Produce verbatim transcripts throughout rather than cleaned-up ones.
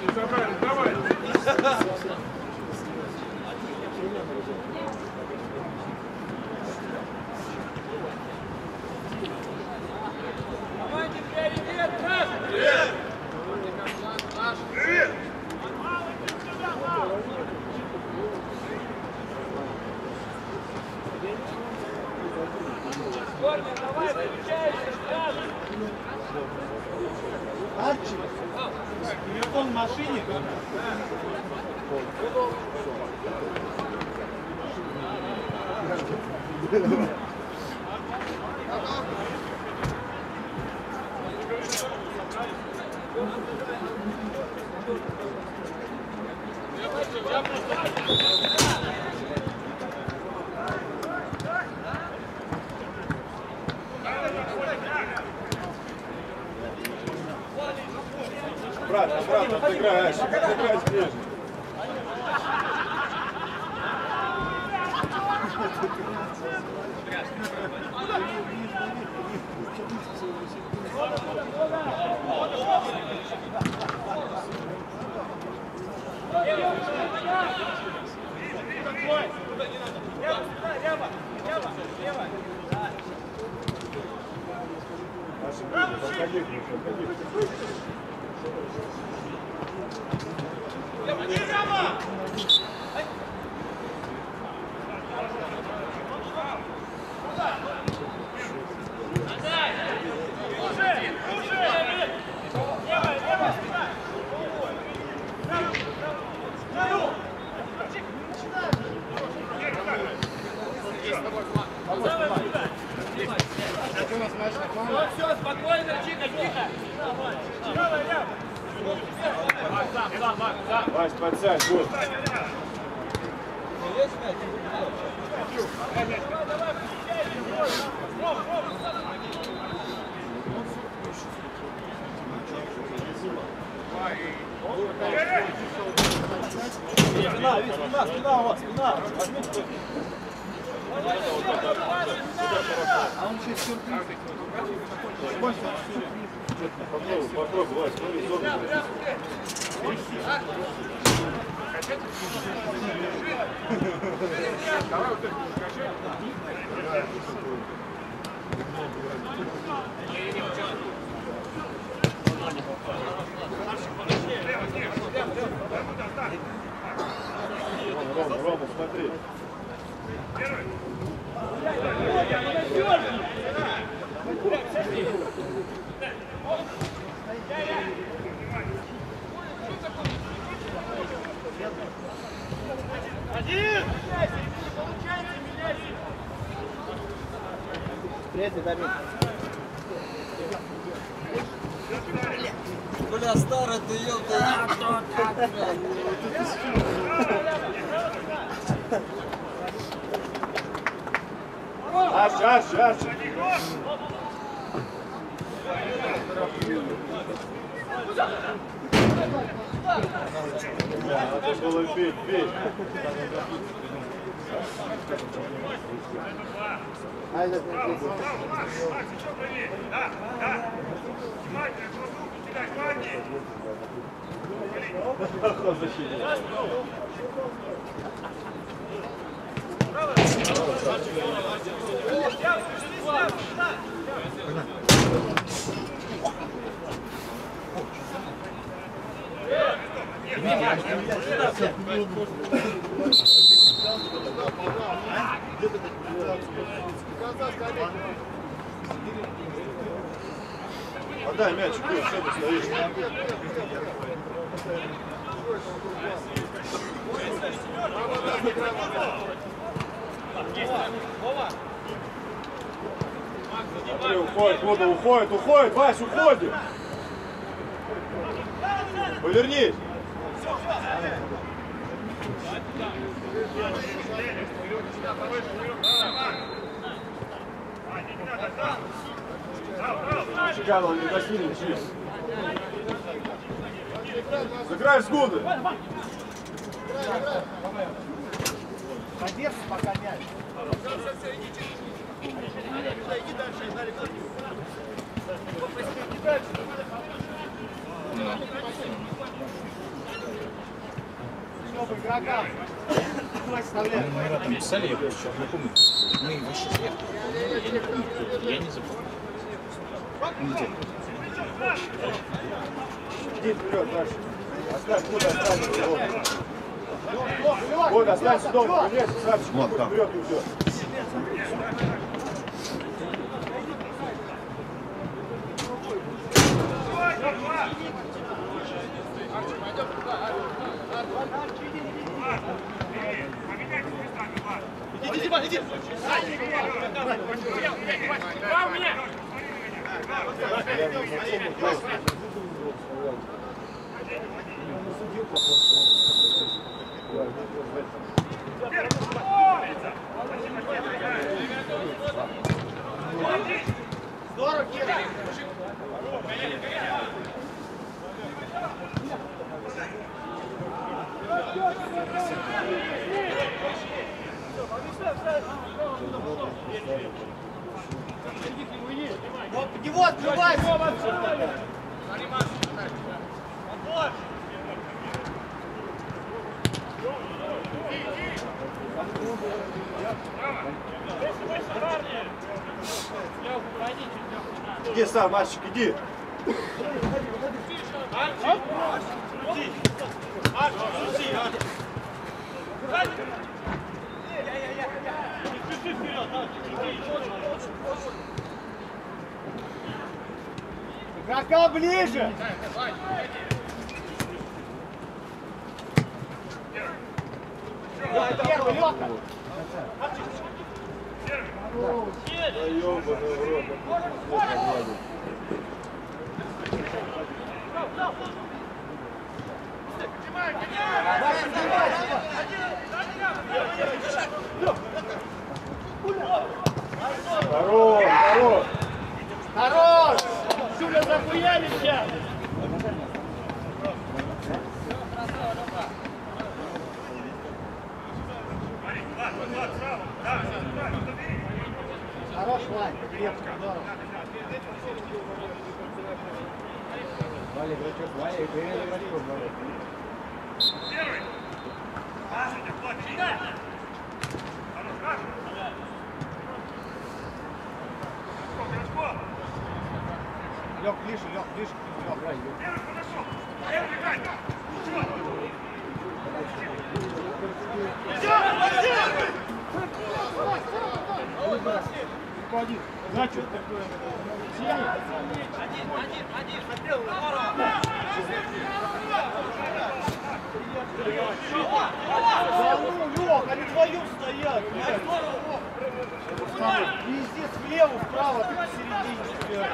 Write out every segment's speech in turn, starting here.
Забрали, давай! Арчи, телефон в машине. Обратно, обратно, отыграешь, отыграешь ближе. Подходи, подходи. Все, спокойно, тихо, тихо. Вась, подсядь, вот. Спина, спина, спина у вас, спина. Возьмите. А он сейчас сюрприз. Попробуй, попробуй, Вась, смотри, зону. Давай вот это покажи. Рома, Рома, смотри. Один! Третий, Давид. Бля, старый ты, ёпта. Аж, аж, аж. Надо было бить, бить. Да, да. Отдай мяч, ты что ты стоишь? Смотри, уходит, вода уходит, уходит, Вась, уходит! Повернись! Чеканова не досили, чист. Сыграй в сгуды! Подержи пока мяч. Иди дальше, Дарик. Иди дальше. игрокам. Оставляем. Мы там писали, я просто не помню. Мы вообще сверху. Я не помню, кто. Я не запомнил. Иди вперед дальше. Оставь, куда останется. Вот, останься дома. Нет, Савчик, вперед уйдет. Иди, Дима, иди! Вам мне! Здорово, Кира! Его открывай! Иди сам, мальчик, иди. Игрока ближе! Первый, Лёха! Да ёбаный в рот. Хорош, хорош! Хорош! Шуля, захуяли сейчас! Хорош, Вань, крепко, здорово. Валя, игрочок, Валя, и привет, игрочок, здорово. Первый. Слушайте, платите. Хорош, Лёг, ближе, Лёг, ближе, Лёг, Лёг. Первый подошел. Первый, играй. Один. Значит, такое. Один, один, один. Смотрел, здорово. Да ну, Лёг, они вдвоем стоят. Везде слева, вправо, ты посередине.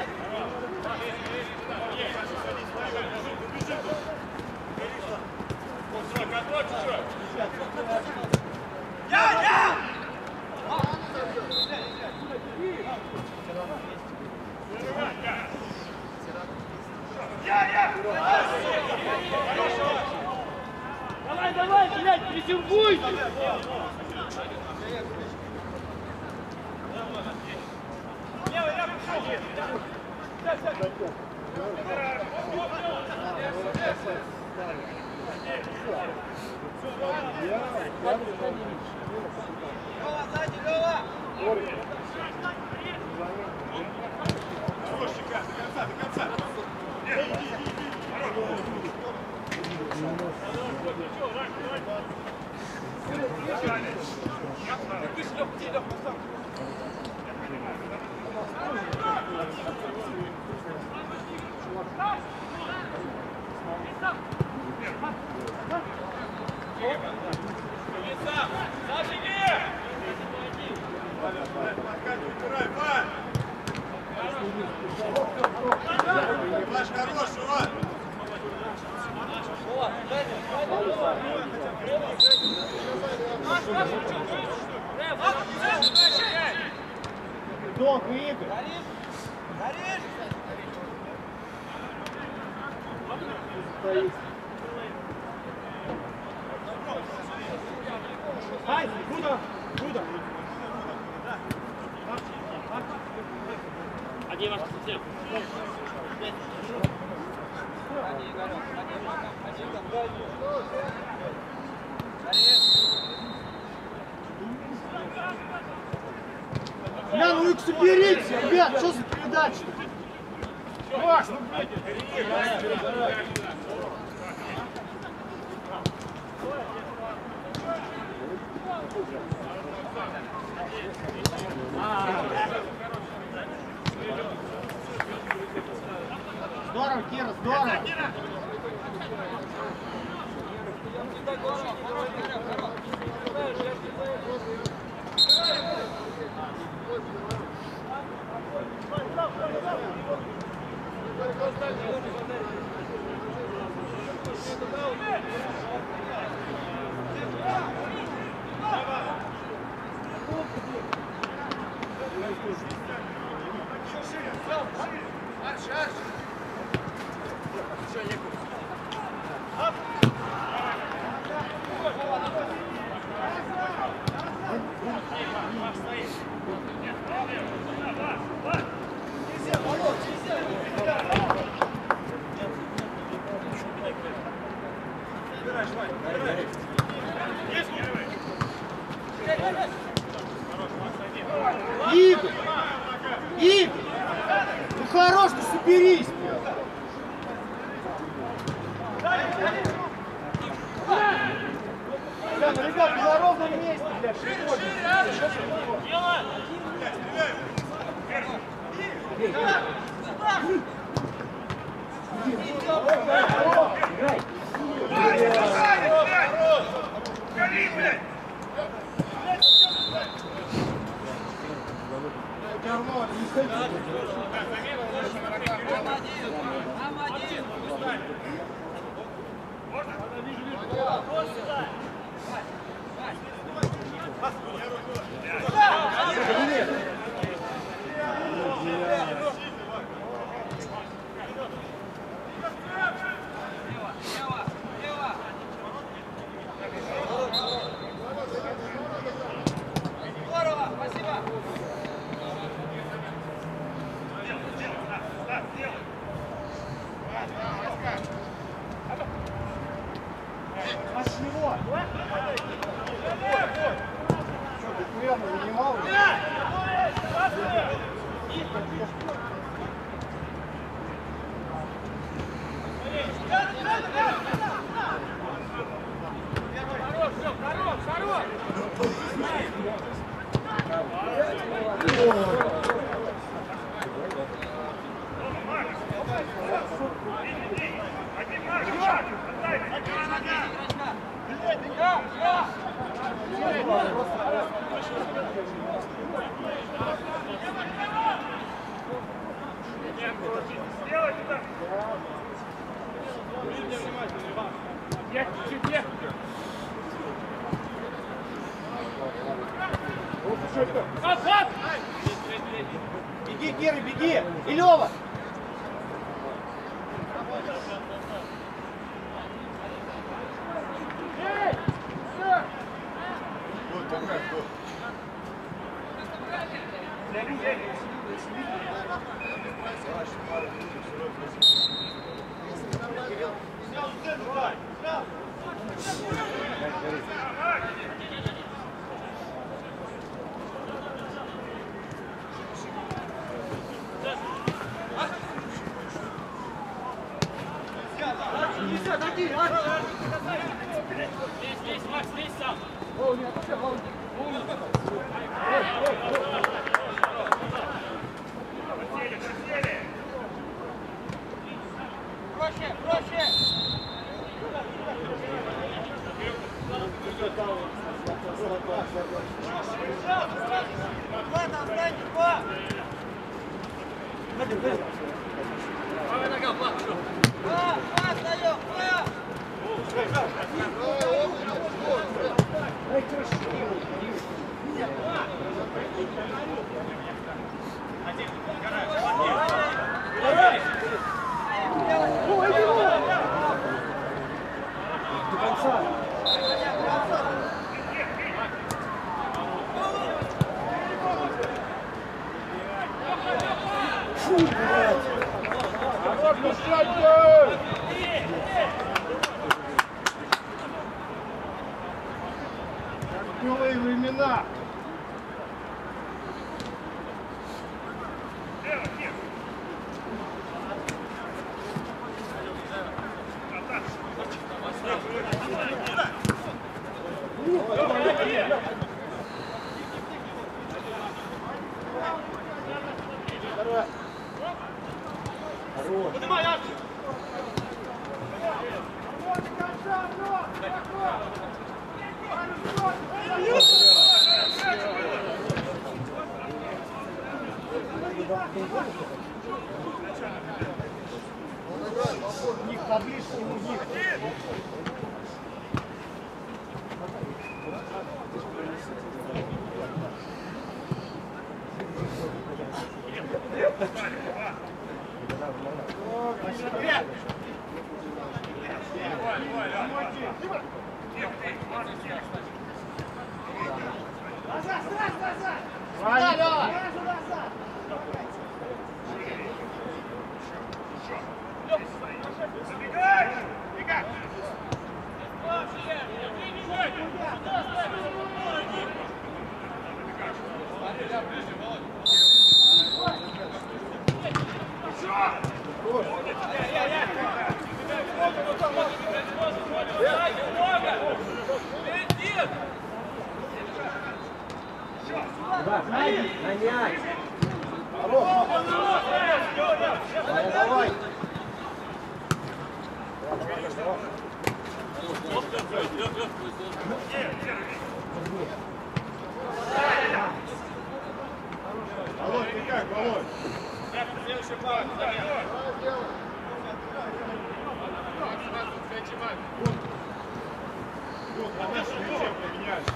Я, я! Давай, давай, блядь, презервуйте! Левый, левый, Лёва, сзади, Лёва! Хороший, до конца, до конца. Нет, иди, иди, иди. Хорош. Ваш хороший, Вань! Док, Игорь! Горишь? Горишь? Ай, куда? Куда? Один ваш совсем. Бля, ну их соберите, ребят, что за передача-то? Макс, ну блядь! Здорово, Кира, здорово! Игорь! Игорь! Ну хорош, ты соберись! Бля, ну ребят, на ровном месте, бля, Гори, блядь! Здорово, спасибо. А с него? Что, ты примерно занимал? Хорош, все, хорош, хорош. Сделай туда! Я чуть-чуть ехал. Оп, оп! Беги, Кира, беги! И Лёва! Здесь, Макс, здесь сам. Проще, проще. Ладно, встань, два. Правая нога, Влад, все. Два, два, встаем, два. До конца! Фу, блядь! Можно сядьте! Веселые времена. Поднимай, Арчи! Них поближе, них. Давай. Володь, ты как, Володь? Следующий план. Вот, на нашем мяче поменяйся.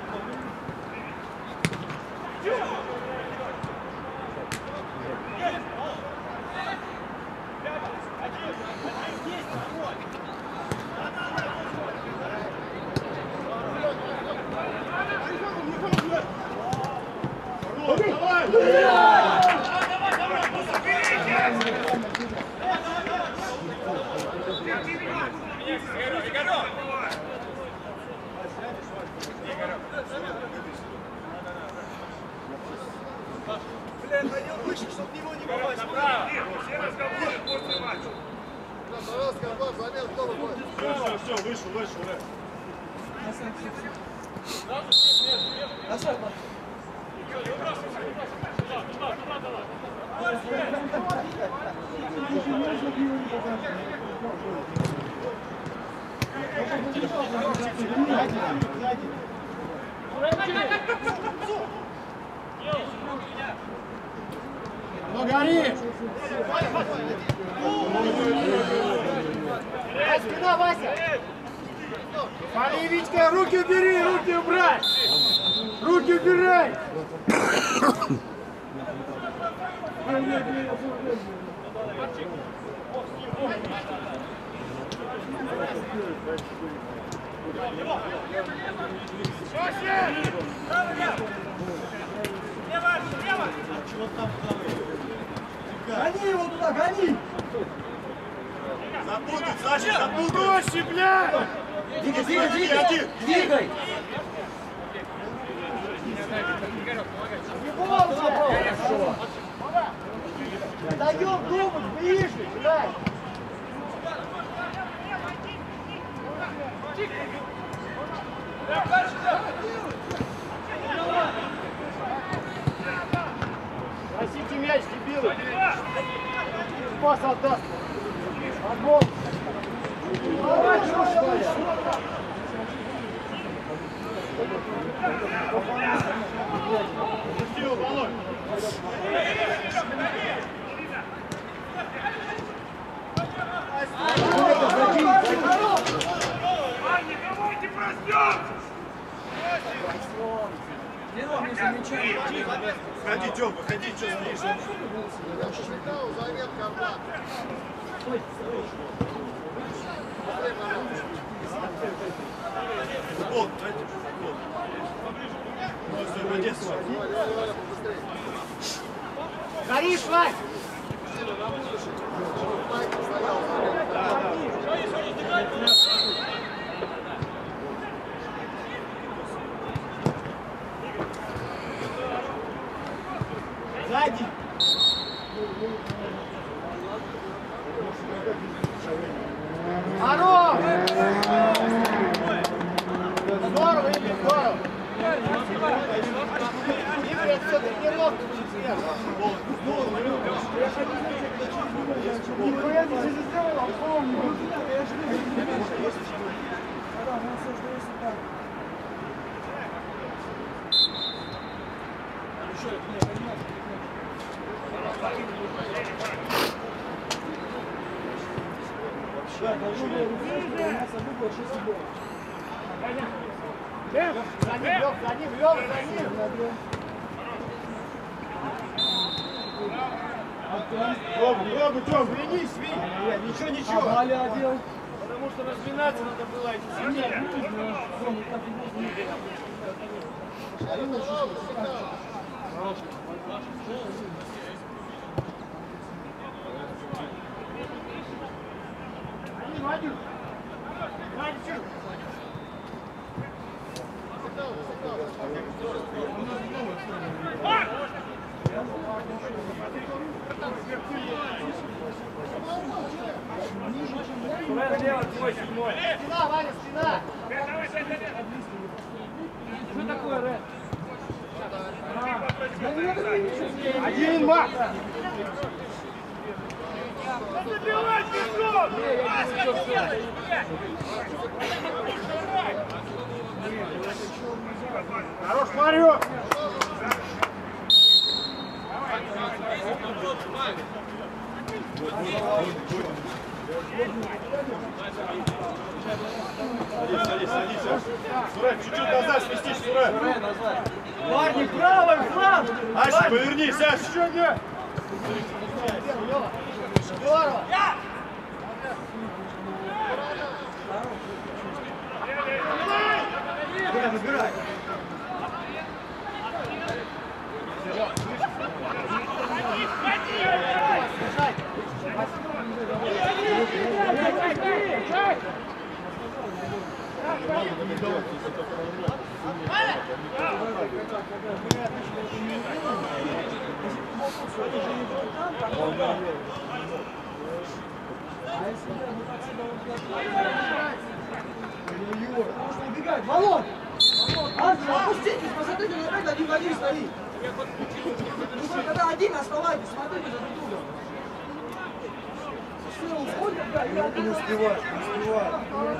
Блин, ходил выше, чтобы в него не попасть. Направо. Все разговоры после матча. Все, все, все, вышел, вышел, да. Ну гори! Ай, спина, Вася! Пали, Витька, руки убери, руки убрать! Руки убирай! Гони его туда, гони! Запутать, Саша, запутать! Проще, блядь! Двигай, двигай, двигай! Двигай! Хорошо! Даем думать, ближе, блядь! Носите мяч, дебилы! Пас отдаст! Отбор! Давай, что ли? Пустил, Володь! Парни, давайте проснемся! Ходи, Тём, ходи, что стоишь? Футбол, дайте футбол. Просто молодец. Горишь, Вась! все тренировки нихуя ты себе сделал, а помню. Лев, за ним, Лев, за ним, Лев, за ним. Пробуй, пробуй, Тём. Свини, свини. Ничего, ничего. Потому что разминаться надо было эти сильнее. Вадим, Вадим, Спина, Ваня, спина! Что такое, Ред? Один, Макс! Забивать бежом! Хорош, Марио! Садись, садись, садись. Сурен, чуть-чуть назад сместись, Сурен. Парни, правый фланг! Ася, повернись, Ася. Еще нет! Здорово! Выбирай, выбирай! Убегать, Володь! Опуститесь, посмотрите на рейд, один в один стоит. Когда один оставайтесь, смотрите за друг другом. Все, уходят, да, я не успеваю, не успеваю.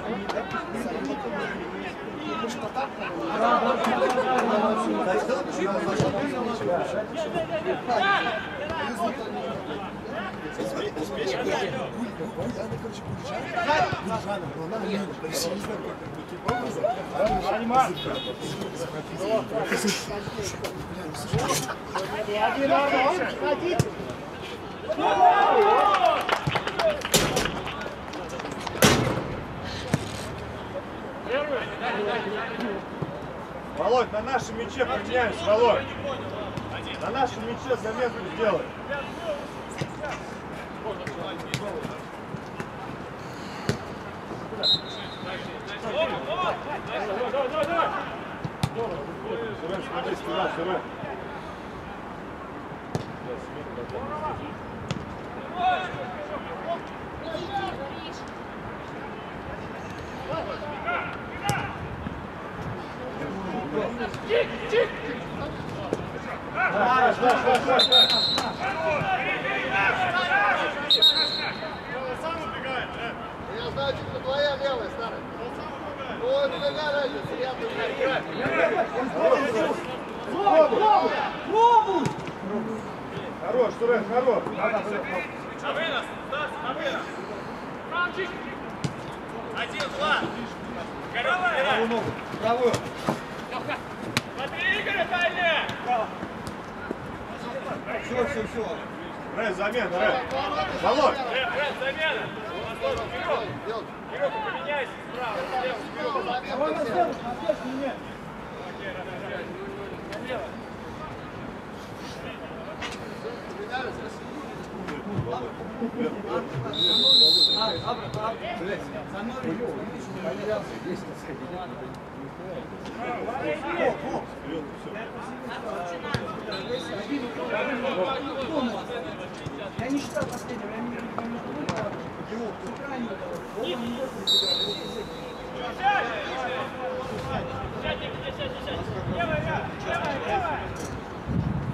Володь, на нашем мяче поменяемся, Володь. На нашем мяче заметку сделай. Сурен, смотри, спина, Сурен. Чик, чик! Даш, даш, даш, даш, даш. Сам убегает, да? Я знаю, что твоя левая, старая. Ой, какая разница, я буду играть. Пробуй! Пробуй! Хорош, Сурен, хорош. На вынос, Стас, на вынос. Рамчик. Один, два. Горел, Правую ногу, правую. смотри, Игорь, дальняя. Все, все, все. Рэй, замена, Рэй. Володь. Рэд, Рэд, замена. Вперед. Вперед, поменяйся справа. Давай на следующий, на следующий мне. Я не считаю последнего, я не Левая, левая, левая.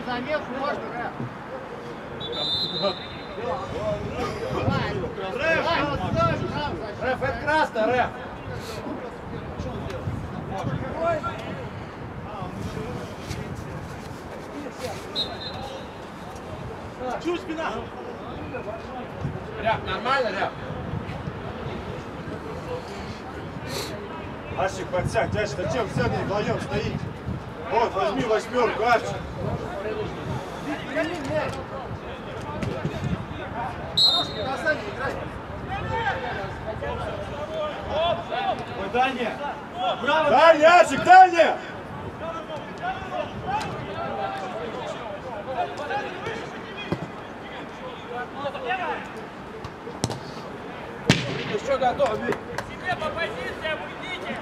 заметку можно, Рэп. Рэф, это красно, Рэф. Чуть спина. Ряб, нормально, Ряб? Арчик, подсядь, дядь, зачем в центре вдвоем стоите? Вот, возьми восьмерку, Арчик. Ой, дальняя. Браво. Дальняя, Арчик, дальняя! Еще готов, Вик. Себе по позициям уйдите.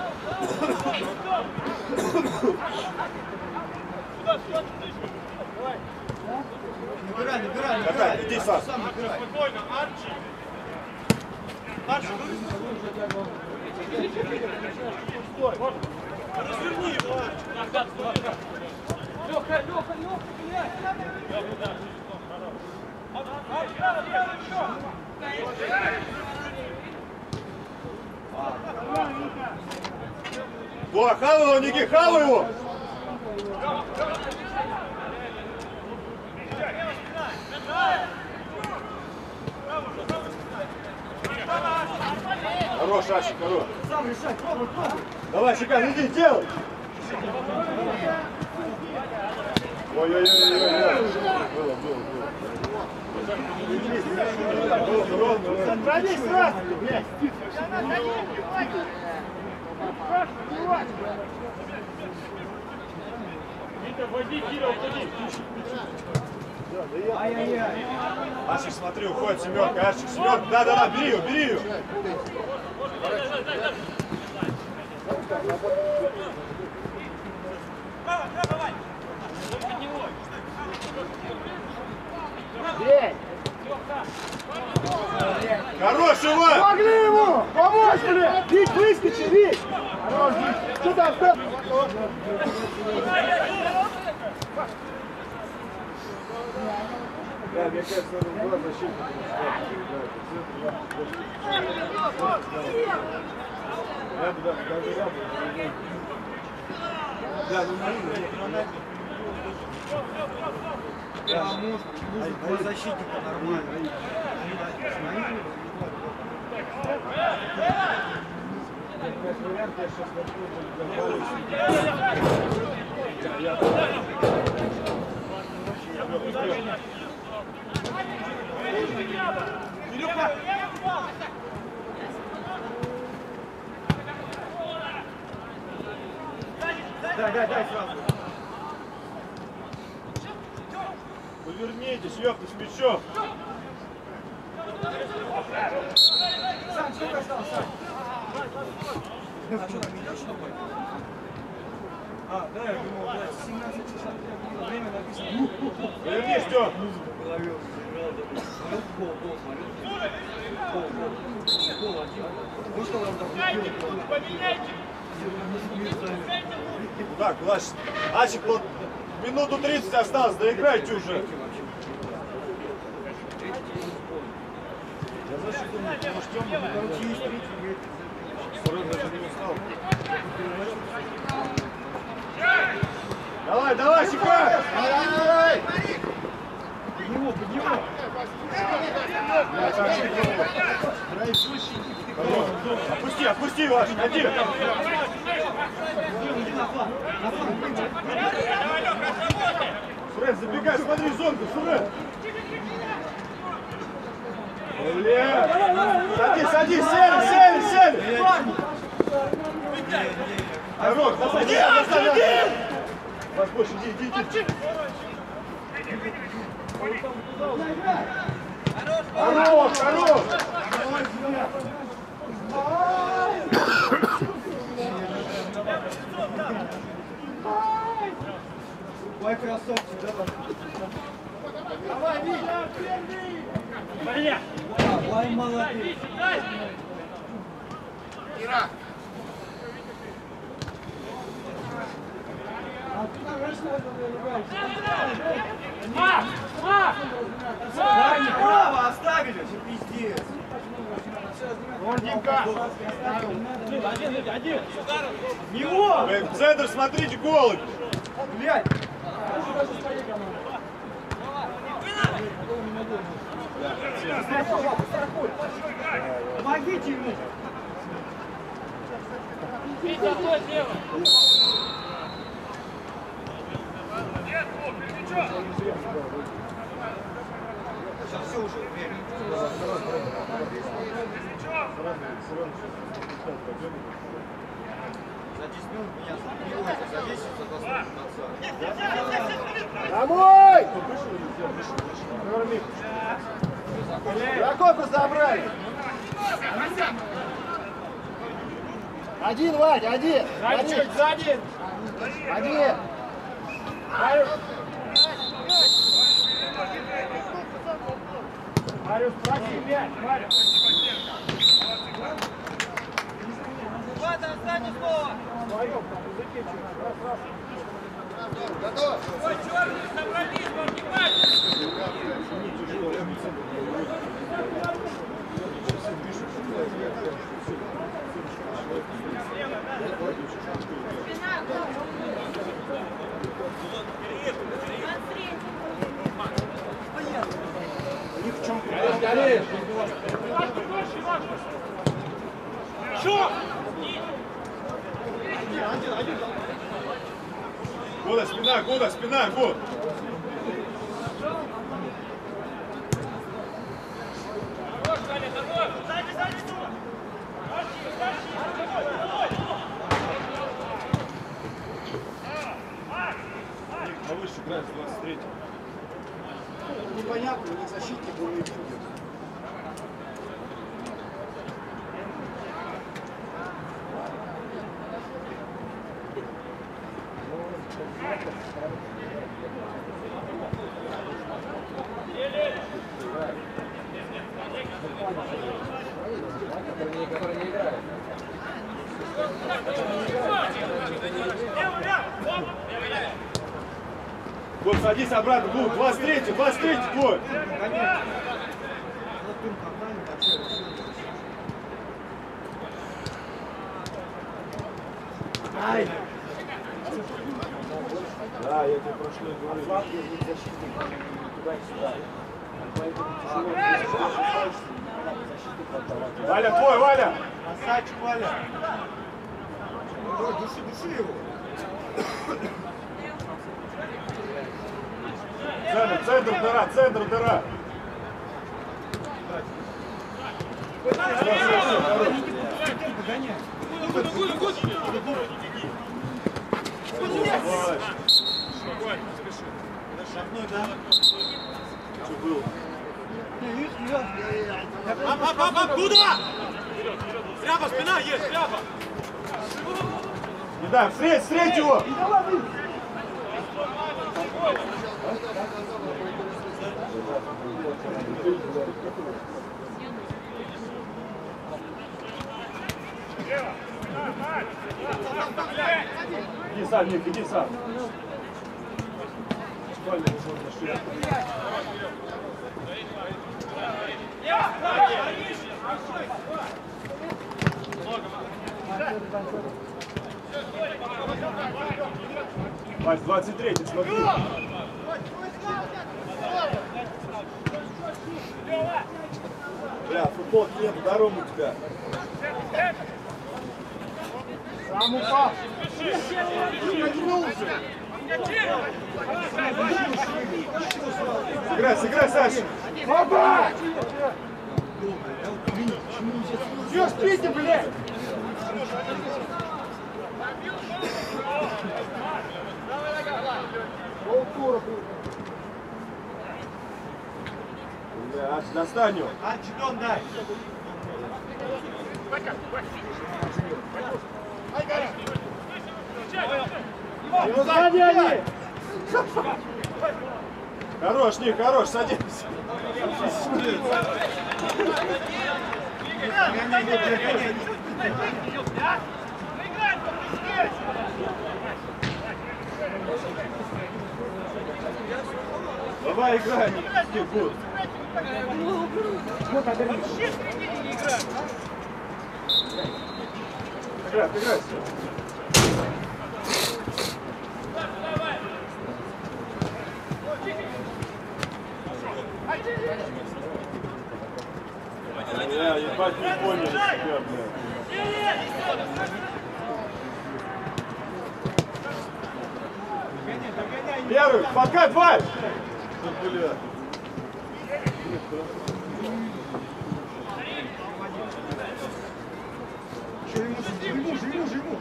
Набирай, набирай, Какая? Иди сам. Спокойно, Арчи. Арчи, стой. Разверни его, Арчи. Лёха, Лёха, Лёха, О, хавай его, Ники, хавай его! Хорош, Арчик, хорош. Сам решай, пробуй, пробуй. Давай, Шикан, иди, делай! Ой-ой-ой-ой-ой. Было, было, было. Сохранись сразу, блядь! Вводи, Кирилл, вводи. Ай-яй-яй. Арчик, смотри, уходит семерка, Арчик, семерка. Да-да-да, бери ее, бери ее. Хорош, Иван! Помогли ему! Помочь, блядь! Вик, выскочи, Вик! Хорош, Вик! Что там, что? Да, мне кажется, надо была защита. Я бы даже я бы. Да, ну на Да, может, нужно два защитника нормально. Дай, дай, дай сразу. Повернитесь, ёпта, с мячом. Сань, сколько осталось, Сань? А что, там идет что-то? А, да, я думал, блядь, семнадцать часов время написано. Повернись, Тём. Музыку в голове уже играл, такой, смотрел, гол, гол, смотрел. Гол, гол, гол один. Ну что там там? Поменяйте. Куда, куда? Ачик, вот минуту тридцать осталось, доиграйте уже. Я защиту не потому что Тёма, ну, короче, есть третий, говорит. Сурен даже не устал. Давай, давай, Сикай! Давай! Под него, под него! Отпусти, отпусти его, Ачик, один! Сурен, забегай, смотри, зонку, Сурен! Блин! Садись, садись, сели, сели, сели! Хорош, сади, сади! Вас больше, иди, иди, иди. Хорош, хорош! Ой, красавчик, давай. Давай, Вик! Борья. Ой, молодец. Ира! Да, неправо оставили. Пиздец. Вон Димка. Один, один. Его! В центр смотрите, голубь. Блядь. Помогите ему. Витя, стой слева. Нет, Бог, перемечу. Сейчас все уже. За десять минут меня забьют, за десять, за двадцать минут. Домой! Ракоку забрали! Один, Вадь, один! Один! Сзади! Один! Мариус, проси мяч, Мариус! Ладно, останься снова. Вдвоем там, языке чуть. Раз, раз. Готов! Ой, черный, собрались, внимательно. В чем скорее! Что? Года, спина, Года, спина, Год. Повыше играет с двадцать третьим. Непонятно, у них защитник, он не видит. Год, садись обратно, Год, двадцать третий, двадцать третий, Год. Ай! Да, я тебе прошлый говорю. Валя, твой, Валя! Красавчик, Валя! Души, души его! Центр, центр дыра, центр дыра! Что было? Папа, папа, куда? Шляпа, спина есть, шляпа! Не дай, встреть, встреть его! Иди сам, Ник, иди сам. Вась, двадцать третий, смотри. Бля, футболки нет, здорово у тебя. Сам упал! Сыграй, сыграй, Саша. Папа! Чё спите, блядь? Бля, аж достань его. Антидон дай! Ну, сзади они! Хорош, Ник, хорош, садись. Давай играй, не будет. Играй, играй. Я ебать не понял тебя, блядь. Первый, пока, два! Блядь. Живу, живу, живу.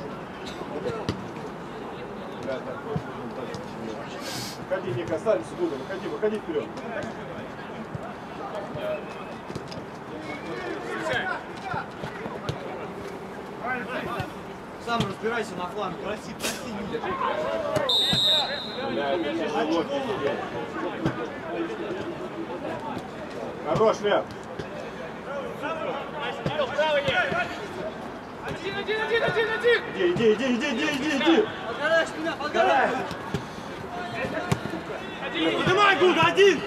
Выходи, не касались сюда, выходи, выходи вперед. Сам разбирайся на фланг. Проси, проси, не Бля, это тяжело. Хорош, Лев. Один, один, один, один, один. Иди, иди, иди, иди, иди, иди, иди. подгорай, спина, подгорай. Поднимай, Гуд, один.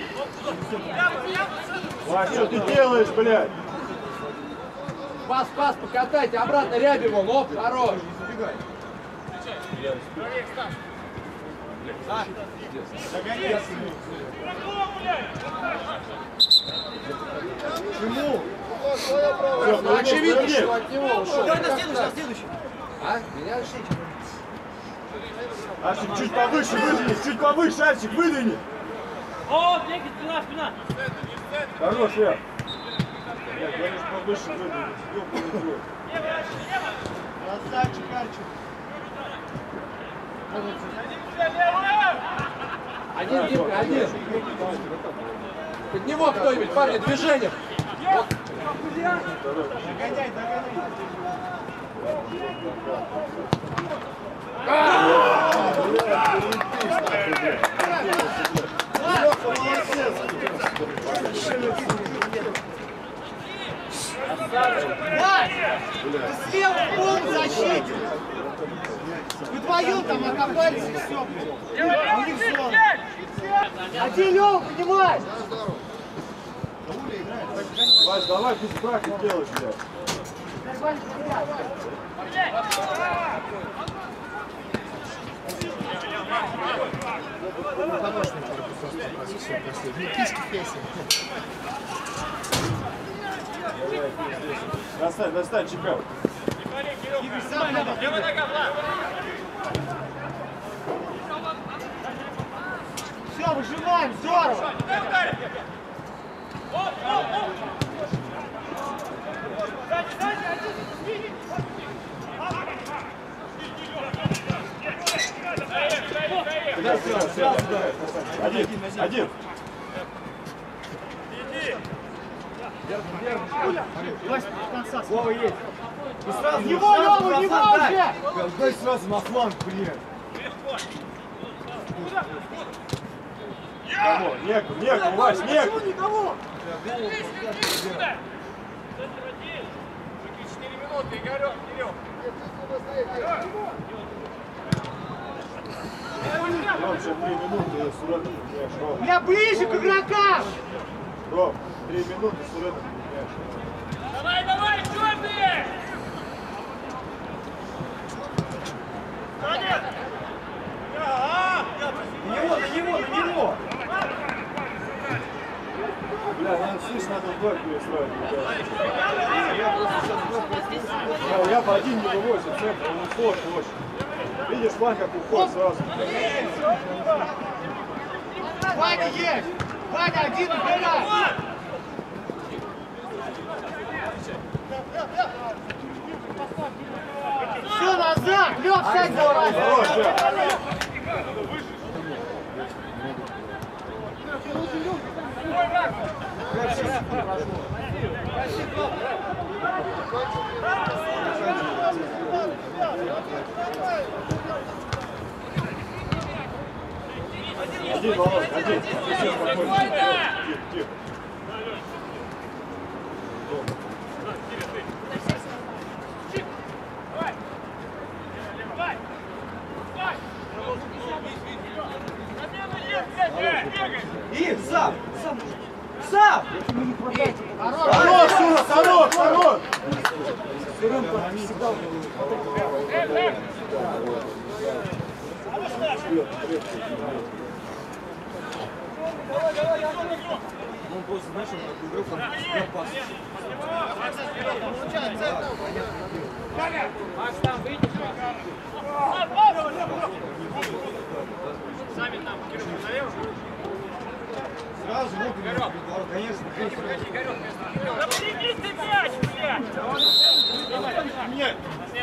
Вась, что ты делаешь, блядь? Пас, пас, покатайте, обратно Рябьеву, лоб, хорош. Почему? Все, Очевидно, что от него ушел. Давай на следующий, на следующий. А? Меня решить? Арчик, чуть повыше выдвини, чуть повыше, Арчик, выдвини. О, Блеки, спина, спина. Хорош, Лев. Блядь, говоришь, повыше выдвини. Ёбаный рот. Красавчик, Арчик. Один, Димка, один. Под него кто-нибудь, парни, движением. Вот. Догоняй, догоняй. Вась! Ты слева в пол защите! Вы вдвоем там окопались и все, блядь. У них зона. Один, Лёва, поднимай! Вась, давай без брака делаешь, блядь. Достань, достань, чекай. Левая нога, Влад. Все, выжимаем, здорово! Дай ударь. О, о, о. Сзади, сзади, один. Один, один. Вова есть! Его, Лёва, его уже! Дай сразу на фланг, блин. Никого, некому, некому, Вась, некому. Никого! четыре минуты, Игорек, вперед. Ром, сейчас три минуты, Суретов, понимаешь, Ром. Я ближе к игрокам! Ром, три минуты, Суретов, понимаешь. Давай, давай, черные! Саня! На него, на него, на него! Бля, надо, слышь, надо вдвоем перестроить. Я, я по один не вывозит центр, он сложный очень. Видишь, фланг как уход сразу. Ваня есть! Ваня один, убирай! Все назад! Лёв, сядь давай! Хорош, Лев. Один, Володь, один. Все спокойно. Тихо, тихо. Ир, сам! Сам! Сам! Хорош, Шура, хорош, хорош! Он просто, знаешь, он такой игрок, он запас. Макс, там выйдешь. Сами там, Кирилл, налево. Сразу вот, конечно, конечно. Да прими ты мяч, блядь! Нет!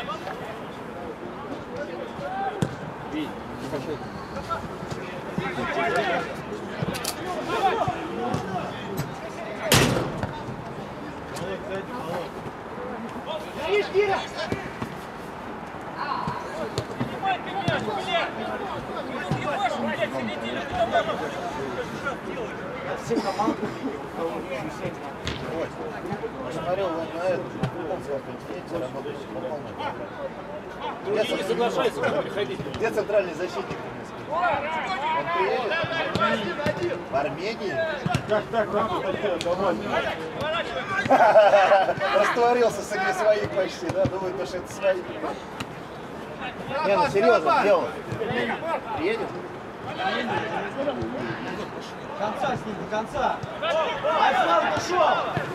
Ишь, Кира! Снимай ты мяч, блядь! Ты можешь, блядь, середину, ты там можешь делать. Все команды. Посмотрел вот на это, он сказал, что работающий попал. Не соглашайся, приходи. Где центральный защитник? Он приедет? В Армении? Как так, как это делать? Давай. Растворился среди своих почти, да? Думает, что это свои. Не, ну серьезно, где он? Приедет? До конца с ним, до конца. Айфлан ушел.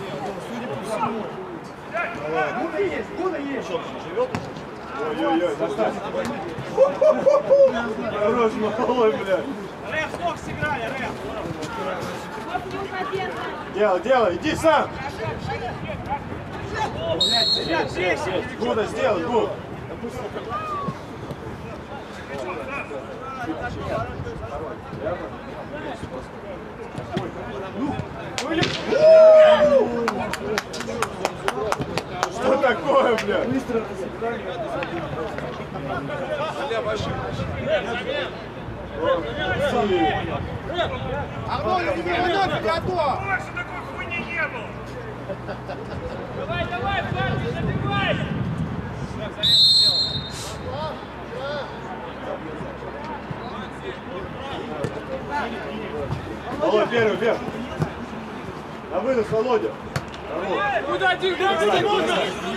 Гуна есть, Гуна есть. Ой-ой-ой, достань. Хорош, малой, блядь. Рэп, сколько сыграли, Рэп? Делай, делай, иди сам. Блядь, Гуда, сделай, Гуд. Что такое, блядь? Быстро Арнольд, не вперед, готов. больше такой хуйни не было! Давай, давай, парни, забивай! Володя, первый, вверх. На вынос, Володя. Куда ты играешь? Можно!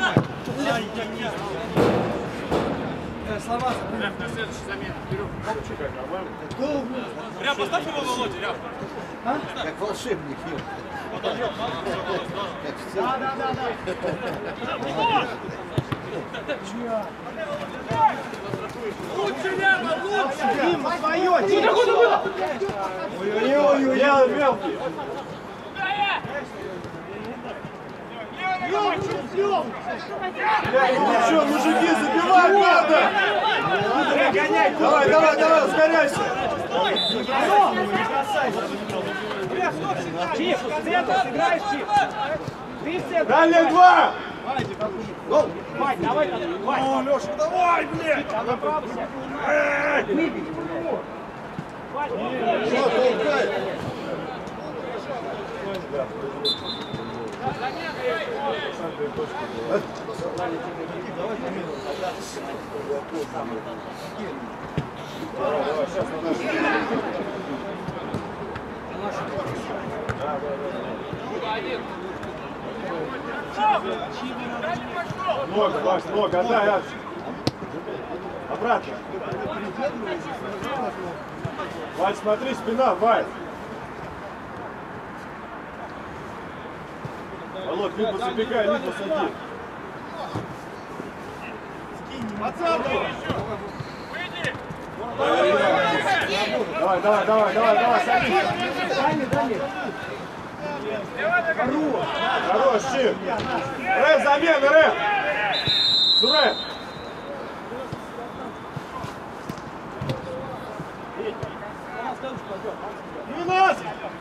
Слова. Рэп, на следующий замен. Вперед. Ряб, поставь его, Володя, Ряб. Как волшебник, ё. Как в цирке. Да, да, да, да. Лучше, Ряба, лучше! Дима, твое, Дима. Ой-ой-ой, я мелкий. Блядь, ну что, мужики, забивать надо! Давай, давай, давай, ускоряйся! Чип, в центр сыграешь, Чип. Ты в центр. Дальше два! Вань, давай, Вань. О, Леша, давай, блядь! Выбей. Что, толкай? Много, Вась, много, отдай, Ад. Обратно. Вась, смотри, спина, Вась. Володь, либо забегай, либо сади. Давай, давай, давай, давай, давай, садись. Хорош, Чип. Рэп, замена, Рэп. Сурэп. двенадцать.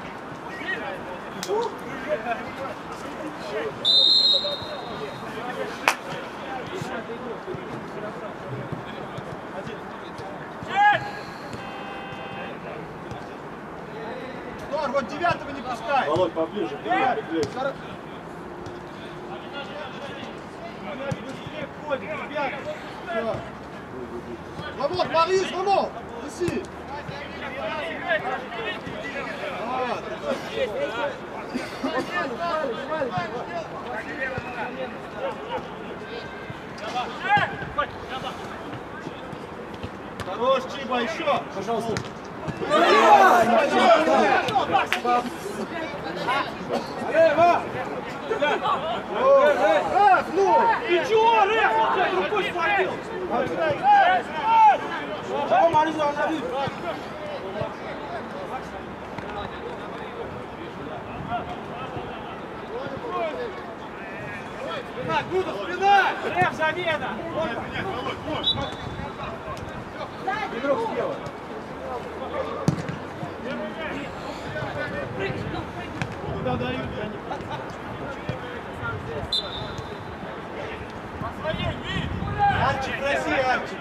Тор, вот девятого не пускай. Володь, поближе. Блядь, блядь. Быстрее входит, ребята. Вамон, Борис, Вамон. Неси. Вот. Хорош, Чиба, еще! Пожалуйста. Раф, ну! Ничего, Рэф, он тебя рукой схватил. Спина, Гуда, спина! Рэф, замена! Игрок слева. Куда дают, я не Арчи, проси, Арчи.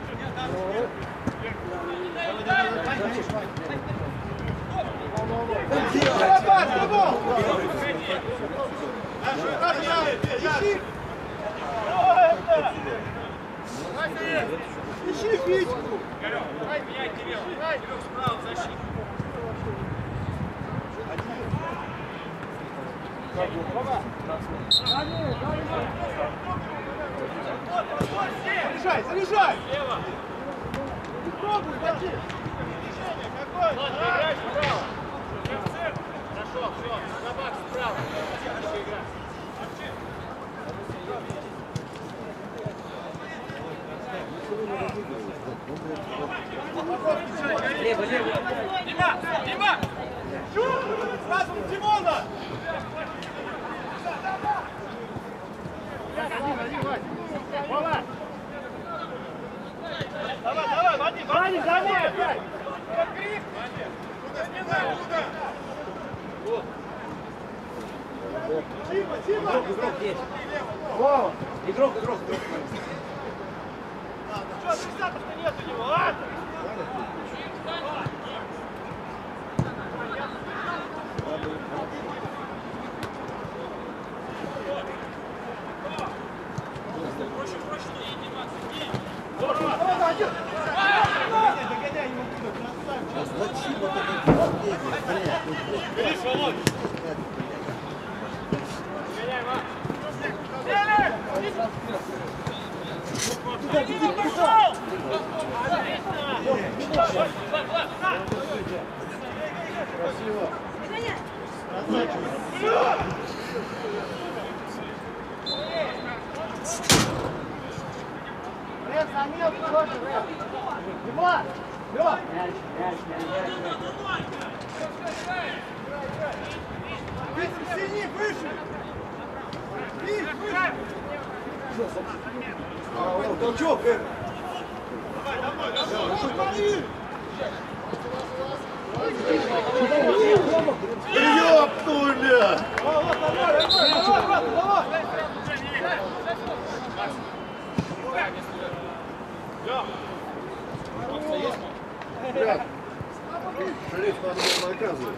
Ищи Федьку. Дай меня, Кирилл. Кирилл справа, защита. Заряжай, заряжай! Лево! Пробуй, баки! Движение какое? Ладно, играй справа! Хорошо, все, на бак справа. Дальше играй. Лево, лево! Дима! Дима! Сразу Димона! Давай, давай, Вадим, Вадим, давай опять! Куда, не надо, куда? Тима, Тима! Игрок есть. Вова! Игрок, игрок, игрок. Что, тридцатых-то нет у него, а? Зачем вот это движение? Бери, Володь! Красиво. Рэф, замену тоже, Рэф. Дима! Лёв! Мяч, мяч, мяч, мяч. Синий, выше! Выше, выше! Толчок, э! Давай, давай, давай! Ёптуля! Ребят, шериф надо было наказывать.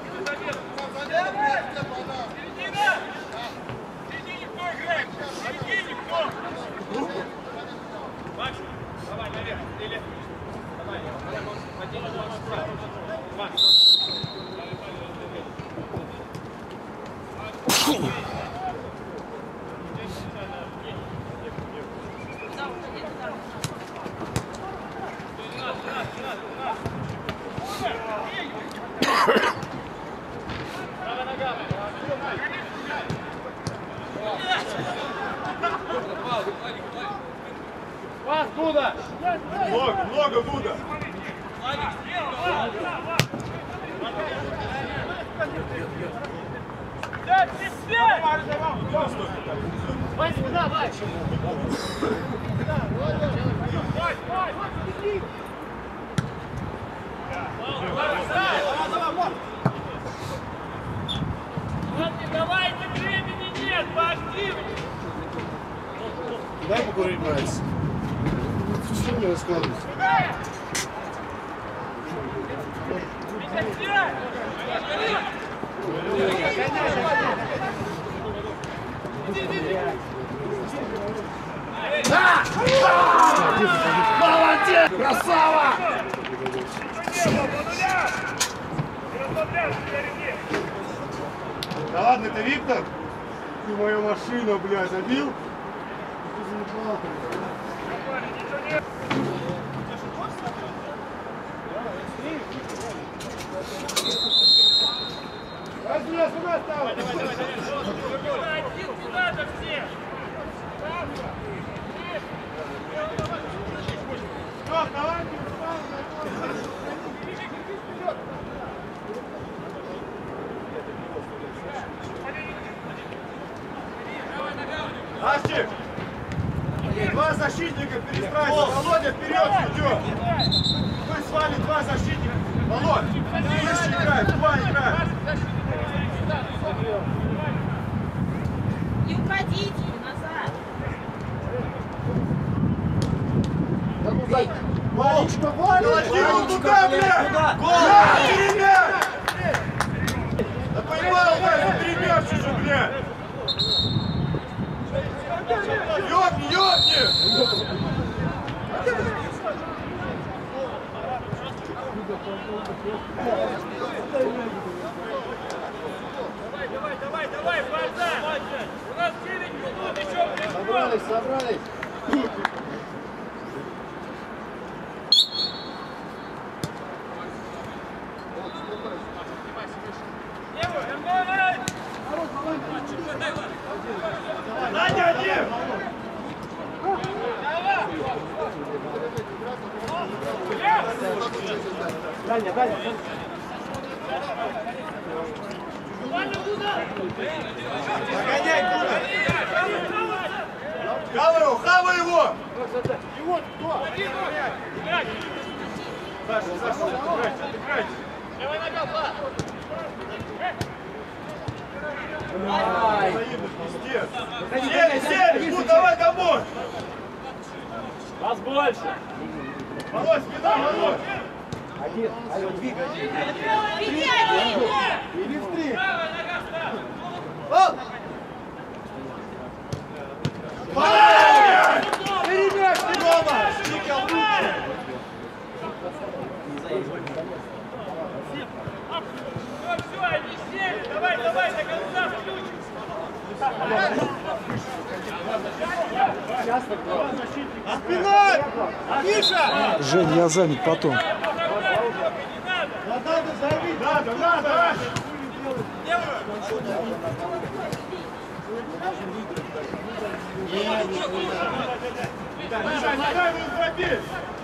Середине кто играет? Середине кто? Макс, давай наверх. Или... Давай, давай, один, два, справа. Макс. Пас, Гуда! Много, много, Гуда! Вась, куда, Вась? Давайте, времени нет, поактивнее! Дай покурить, братец. Что не раскладывайся? Молодец! Красава! Не расслабляйся, впереди! Ладно, это Виктор. Ты мою машину, блядь, забил? Ты заебал, Возьми, сюда стал. Один не надо все. Все, давай, Астик! Два защитника перестраиваются. Володя вперед идет. Мы с вами два защитника. Володь, выше играет, два играет. Не уходите назад. Валечка, Валечка! Гол туда, блядь! Гол! Перемяч! Да поймал, блядь, перемяч уже, блядь! Ёбни, ёбни! Давай, давай, давай, давай, Барза! У нас девять минут, еще блин. Собрались, собрались. Надя, один! Даня, Даня. Погоняй, Куда! Хавай его, хавай его! Его кто? Саша, Саша, отыграйте, отыграйте! Левая нога, Влад! Взаимно, пиздец! Сели, сели! Ну, давай домой! Вас больше. Володь, спина, Володь! Один, алло, двигай. Или в три. Правая нога встала! Перемяч, ты дома! Стикал лучше! Все, все, они сели! Давай, давай, до конца включим! А спиной! Миша! Жень, я занят потом. Надо забить! Надо, надо! Миша, не дай ему пробить!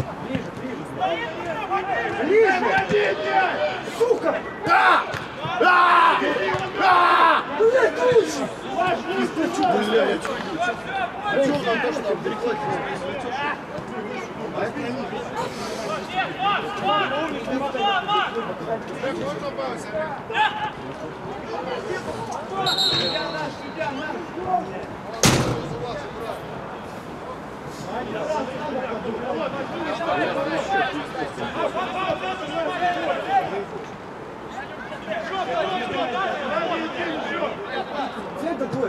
Ближе! Сука! Да! Да! Да! Блядь, лучше! Бля, я чё? Чё нам то, что перехватить не произведёт? А это не Центр двое.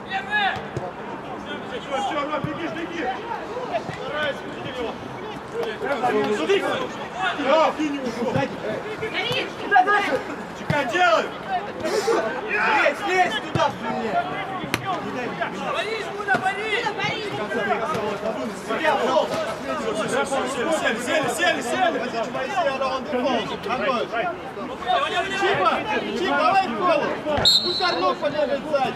Все, все, Ром, беги, беги! Старайся, беги его! Да, ты не ушел! Чекай, делай! Лезь, лезь туда, блин! Борис, куда, Борис? Сели, сели, сели, сели! Чипа! Чип, давай в голову! Пусть Арнольд побегает сзади!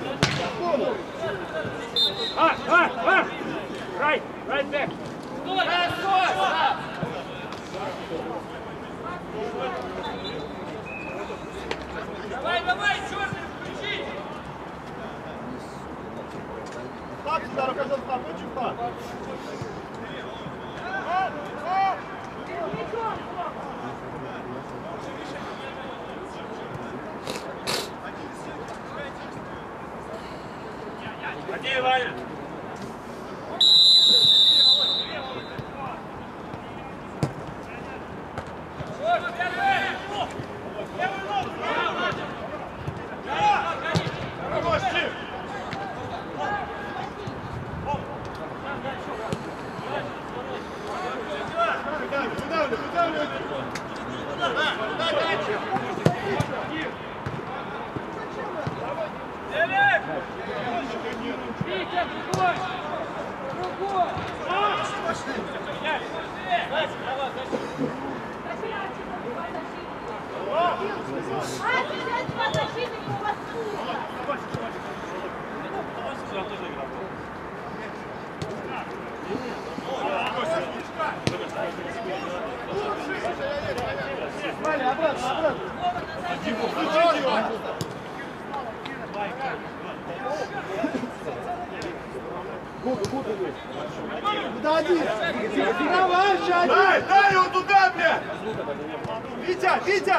А, а, а! Right, right back. Стой, стой! Давай, давай, черный, включи! Так, сюда, рука за спину, чипа! Ходи, Ваня! Хорош, Чип! Выдавливай, выдавливай! Витя, другой! Другой! Валя, обратно, обратно. Буду, буду, буду. Куда один? Давай, Жень! Дай, дай его туда, блядь! Витя, Витя!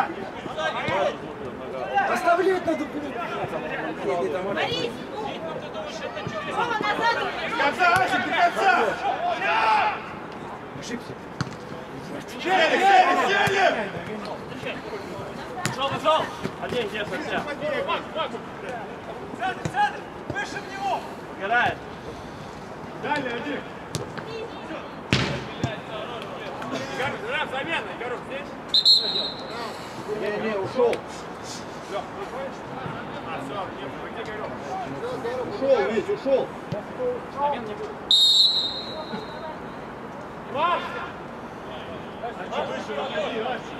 Оставлять надо было. Борис, ну! Вова, назад! До конца, Асик, до конца! Ошибся. Сели, сели, сели! Пошел, пошел! Один, где совсем? Центр, центр! Выше в него! Играет! Далее, один. Игорь, замена! Игорь, здесь? Не, не, ушел. Ушел, Вить, ушел. Замен не будет. Иван! Выше, выходи, Асик.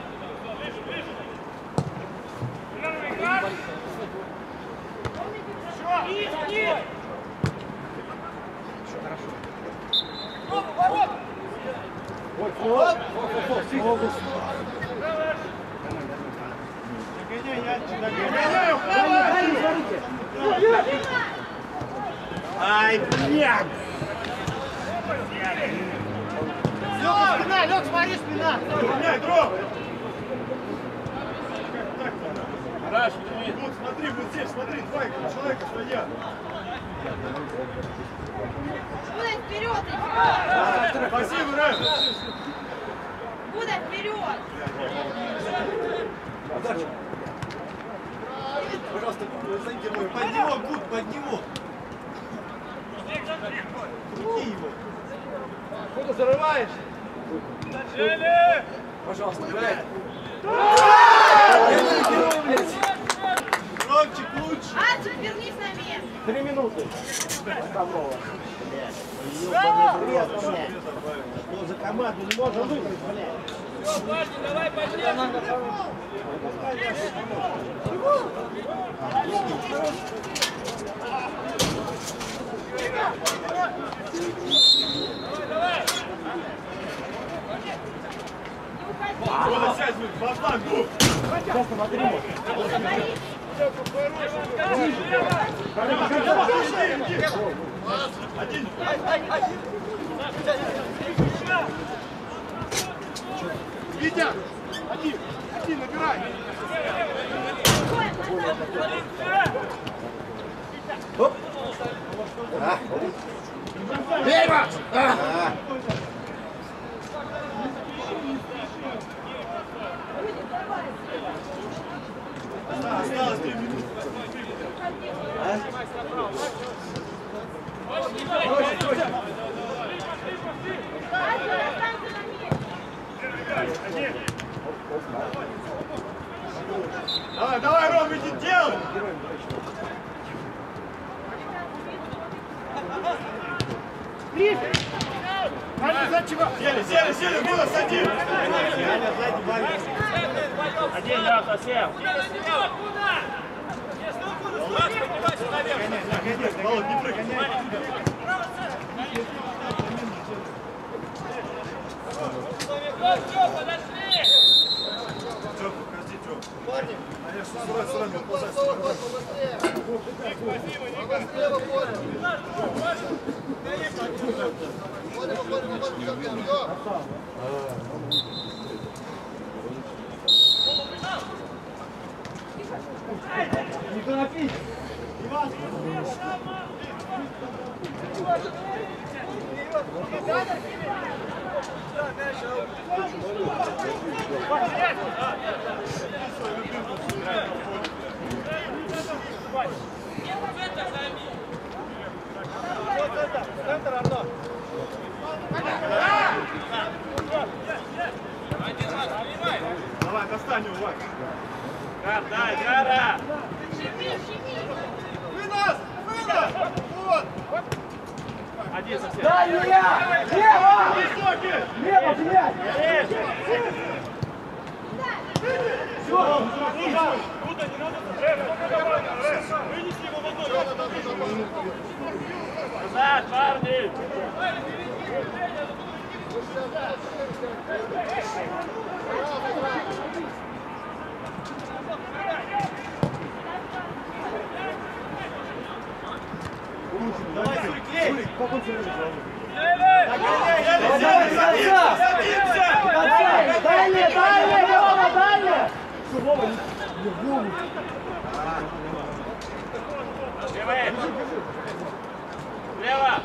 Нет! Ну, ворот! Вот, вот, вот, вот, вот. Догоняй, Янчик, догоняй! Догоняй! Ай, блядь! Лёг, спина, Лёг, смотри, спина! Догоняй, дров! Вот, смотри, вот здесь, смотри, два человека стоят. Куда вперед идти? Спасибо, Рэм! Куда вперед? Пожалуйста, зайди мой. Под него, Гуд, под него. Крути его. Куда зарываешь? Пожалуйста, играй. Ромчик, лучше. Альчик, вернись на место. Три минуты. Ну, за команду не можно выиграть, блядь. Все, парни, давай поддержим! Вон, сядь, баблан, губ! Сейчас смотри. Один! Витя! Один! Один, набирай! Оп. А. Бей, Макс! А. Осталось три минуты. Давай, давай, Ром, иди делай! Ваня, за чего? Сели, сели, сели, было садим! Один, да, совсем! Куда? Куда? Володь, не прыгай! Все, подошли! Тёп, подожди, Тёп. Парни! Конечно, срать, срать, ползать. Не торопись! Иван! Центр, Арно! Давай, достань его, Вань. Гар, дай, Гара! Щеми, щеми. Вы нас! Вы нас! Вот! Дальняя! Лево! Лево, блядь! Все! Вынеси его в одной. Назад, парни! Давай, Сурик, лей! Как он тебя видел? Дальше, дальше, Лева, дальше! Лево!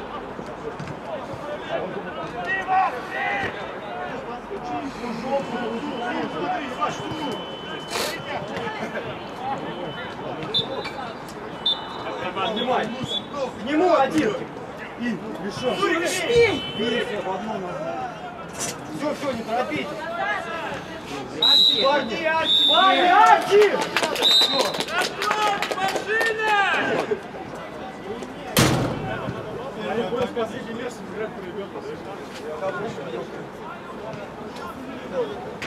Смотри, Иваш, Внимай! К нему один! И решен! Все, все, не торопитесь! Парни! Парни, Арчи! Машина! Они будут последний месяц играть по ребятам.